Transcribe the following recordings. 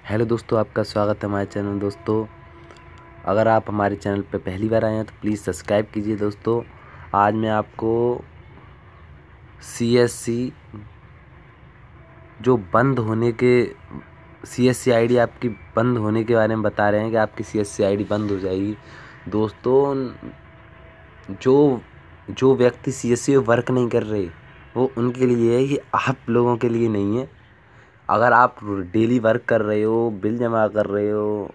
Hello दोस्तों, आपका स्वागत है हमारे चैनल। दोस्तों, अगर आप हमारे चैनल पर पहली बार आए हैं तो प्लीज़ सब्सक्राइब कीजिए। दोस्तों, आज मैं आपको सीएससी जो बंद होने के सीएससी आईडी आपकी बंद होने के बारे में बता रहे हैं कि आपकी सीएससी आईडी बंद हो जाएगी। दोस्तों, जो जो व्यक्ति सीएससी में वर्क नहीं कर रहे वो उनके लिए है, ये आप लोगों के लिए नहीं है। अगर आप डेली वर्क कर रहे हो, बिल जमा कर रहे हो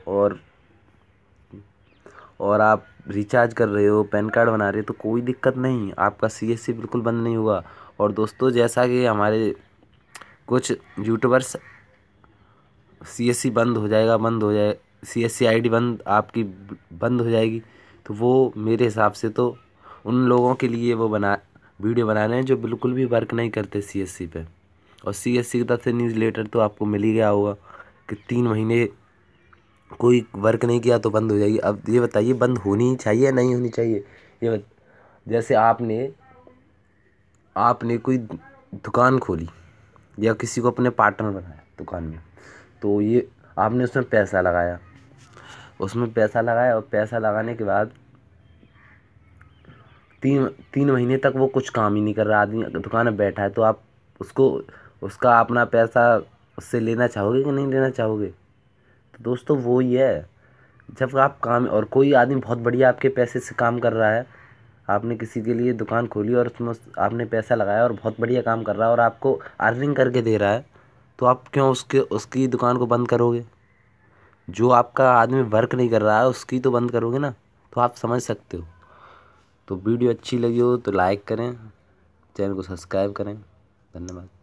और आप रिचार्ज कर रहे हो, पैन कार्ड बना रहे हो तो कोई दिक्कत नहीं, आपका सीएससी बिल्कुल बंद नहीं होगा। और दोस्तों, जैसा कि हमारे कुछ यूट्यूबर्स सीएससी बंद हो जाए सीएससी आईडी बंद आपकी बंद हो जाएगी, तो वो मेरे हिसाब से तो उन लोगों के लिए वो वीडियो बना रहे हैं जो बिल्कुल भी वर्क नहीं करते सीएससी पे। और सीएससी की तरफ से न्यूज़ लेटर तो आपको मिल ही गया होगा कि 3 महीने कोई वर्क नहीं किया तो बंद हो जाएगी। अब ये बताइए, बंद होनी चाहिए या नहीं होनी चाहिए? जैसे आपने कोई दुकान खोली या किसी को अपने पार्टनर बनाया दुकान में, तो ये आपने उसमें पैसा लगाया और पैसा लगाने के बाद 3 महीने तक वो कुछ काम ही नहीं कर रहा, आदमी दुकान में बैठा है, तो आप उसको उसका अपना पैसा उससे लेना चाहोगे कि नहीं लेना चाहोगे? तो दोस्तों, वो ही है, जब आप काम और कोई आदमी बहुत बढ़िया आपके पैसे से काम कर रहा है, आपने किसी के लिए दुकान खोली और उसमें आपने पैसा लगाया और बहुत बढ़िया काम कर रहा है और आपको अर्निंग करके दे रहा है, तो आप क्यों उसकी दुकान को बंद करोगे? जो आपका आदमी वर्क नहीं कर रहा है उसकी तो बंद करोगे ना। तो आप समझ सकते हो। तो वीडियो अच्छी लगी हो तो लाइक करें, चैनल को सब्सक्राइब करें। धन्यवाद।